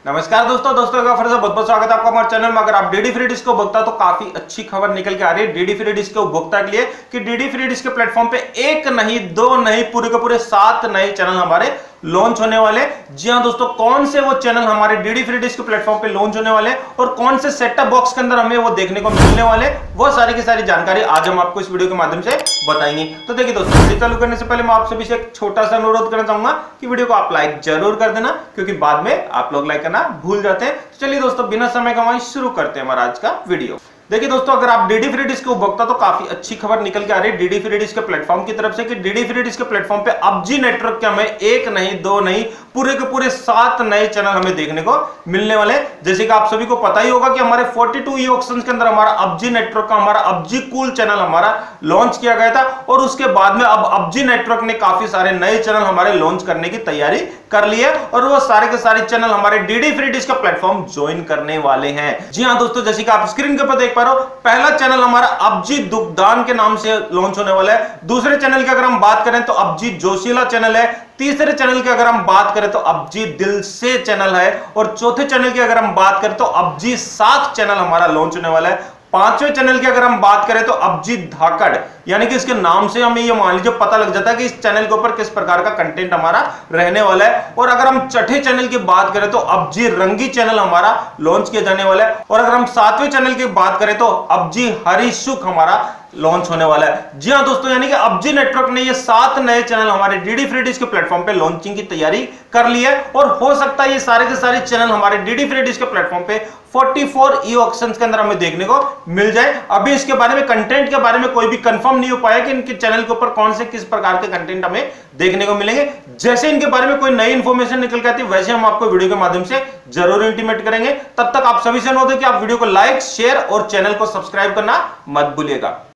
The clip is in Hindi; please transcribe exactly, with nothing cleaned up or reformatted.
नमस्कार दोस्तों दोस्तों का फिर से बहुत बहुत स्वागत है आपका हमारे चैनल में। अगर आप डीडी फ्री डिश के उपभोक्ता तो काफी अच्छी खबर निकल के आ रही है डीडी फ्री डिश के उपभोक्ता के लिए कि डीडी फ्री डिश के प्लेटफॉर्म पे एक नहीं दो नहीं पूरे के पूरे सात नए चैनल हमारे लॉन्च होने वाले। जी हां दोस्तों, कौन से वो चैनल हमारे डीडी फ्री डिश के प्लेटफॉर्म पे लॉन्च होने वाले और कौन से सेटअप बॉक्स के अंदर हमें वो देखने को मिलने वाले, वो सारी की सारी जानकारी आज हम आपको इस वीडियो के माध्यम से बताएंगे। तो देखिए दोस्तों, वीडियो चालू करने से पहले मैं आप सभी से एक छोटा सा अनुरोध करना चाहूंगा कि वीडियो को आप लाइक जरूर कर देना, क्योंकि बाद में आप लोग लाइक करना भूल जाते हैं। तो चलिए दोस्तों, बिना समय गंवाए शुरू करते हैं हमारा आज का वीडियो। देखिए दोस्तों, अगर आप डीडी फ्री डिश के उपभोक्ता तो काफी अच्छी खबर निकल के आ रही है डीडी फ्री डिश के प्लेटफॉर्म की तरफ से कि डीडी फ्री डिश के प्लेटफॉर्म पे अब जी नेटवर्क के हमें एक नहीं दो नहीं पूरे के पूरे सात नए चैनल हमें देखने को मिलने वाले। जैसे कि आप सभी को पता ही होगा कि हमारे बयालीस ई ऑक्शंस के अंदर हमारा अब जी नेटवर्क का हमारा अब जी कूल चैनल हमारा लॉन्च किया गया था और उसके बाद में अब अब जी नेटवर्क ने काफी सारे नए चैनल हमारे लॉन्च करने की तैयारी कर ली है और वो सारे के सारे चैनल हमारे डीडी फ्री डिश का प्लेटफॉर्म ज्वाइन करने वाले हैं। जी हां दोस्तों, जैसे कि आप स्क्रीन के ऊपर देख पा रहे हो, पहला चैनल हमारा अब जी दुग्धान के नाम से लॉन्च होने वाला है। दूसरे चैनल की अगर हम बात करें तो अब जी जोशीला चैनल है। तीसरे चैनल की अगर हम बात करें तो अब जी दिल से चैनल है और चौथे चैनल की अगर हम बात करें तो अब जी सात चैनल हमारा लॉन्च होने वाला है। पांचवें चैनल की अगर हम बात करें तो अब जी धाकड़, यानी कि इसके नाम से हमें ये मान लीजिए पता लग जाता है कि इस चैनल के ऊपर किस प्रकार का कंटेंट हमारा रहने वाला है। और अगर हम छठे चैनल की बात करें तो अब जी रंगी चैनल हमारा लॉन्च किया जाने वाला है। और अगर हम सातवें चैनल की बात करें तो अब जी हरी सुख हमारा लॉन्च होने वाला है। जी हां दोस्तों, यानी कि अब जी नेटवर्क ने ये सात नए चैनल हमारे डीडी फ्री डिश के प्लेटफॉर्म पे लॉन्चिंग की तैयारी कर ली है और हो सकता है ये सारे के सारे चैनल हमारे डीडी फ्री डिश के प्लेटफॉर्म पे चौवालीस ई ऑक्शंस के अंदर हमें देखने को मिल जाए। अभी इसके बारे में कंटेंट के बारे में कोई भी कंफर्म नहीं हो पाया कि इनके चैनल के ऊपर कौन से किस प्रकार के कंटेंट हमें देखने को मिलेंगे। जैसे इनके बारे में कोई नई इंफॉर्मेशन निकल के आती है वैसे हम आपको वीडियो के माध्यम से जरूर इंटीमेट करेंगे। तब तक आप सभी से अनुरोध है कि आप वीडियो को लाइक शेयर और चैनल को सब्सक्राइब करना मत भूलिएगा।